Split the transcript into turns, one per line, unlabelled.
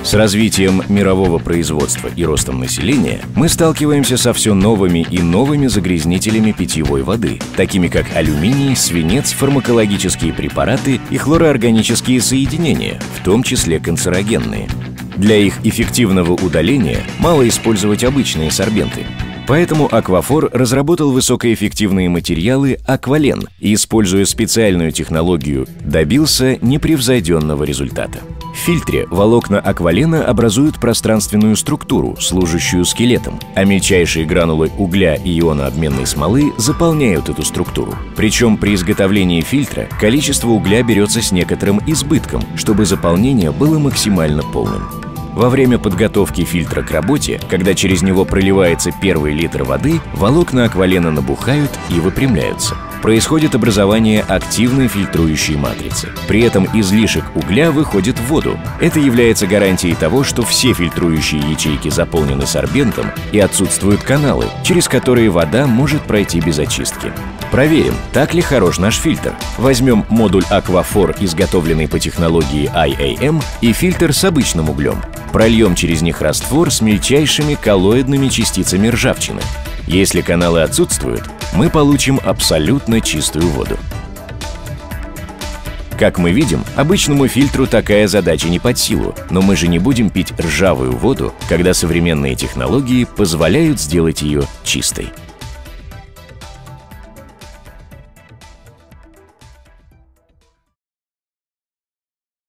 С развитием мирового производства и ростом населения мы сталкиваемся со все новыми и новыми загрязнителями питьевой воды, такими как алюминий, свинец, фармакологические препараты и хлороорганические соединения, в том числе канцерогенные. Для их эффективного удаления мало использовать обычные сорбенты. Поэтому Аквафор разработал высокоэффективные материалы Аквален и, используя специальную технологию, добился непревзойденного результата. В фильтре волокна Аквалена образуют пространственную структуру, служащую скелетом, а мельчайшие гранулы угля и ионообменной смолы заполняют эту структуру. Причем при изготовлении фильтра количество угля берется с некоторым избытком, чтобы заполнение было максимально полным. Во время подготовки фильтра к работе, когда через него проливается первый литр воды, волокна Аквалена набухают и выпрямляются. Происходит образование активной фильтрующей матрицы. При этом излишек угля выходит в воду. Это является гарантией того, что все фильтрующие ячейки заполнены сорбентом и отсутствуют каналы, через которые вода может пройти без очистки. Проверим, так ли хорош наш фильтр. Возьмем модуль Аквафор, изготовленный по технологии IAM, и фильтр с обычным углем. Прольем через них раствор с мельчайшими коллоидными частицами ржавчины. Если каналы отсутствуют, мы получим абсолютно чистую воду. Как мы видим, обычному фильтру такая задача не под силу, но мы же не будем пить ржавую воду, когда современные технологии позволяют сделать ее чистой.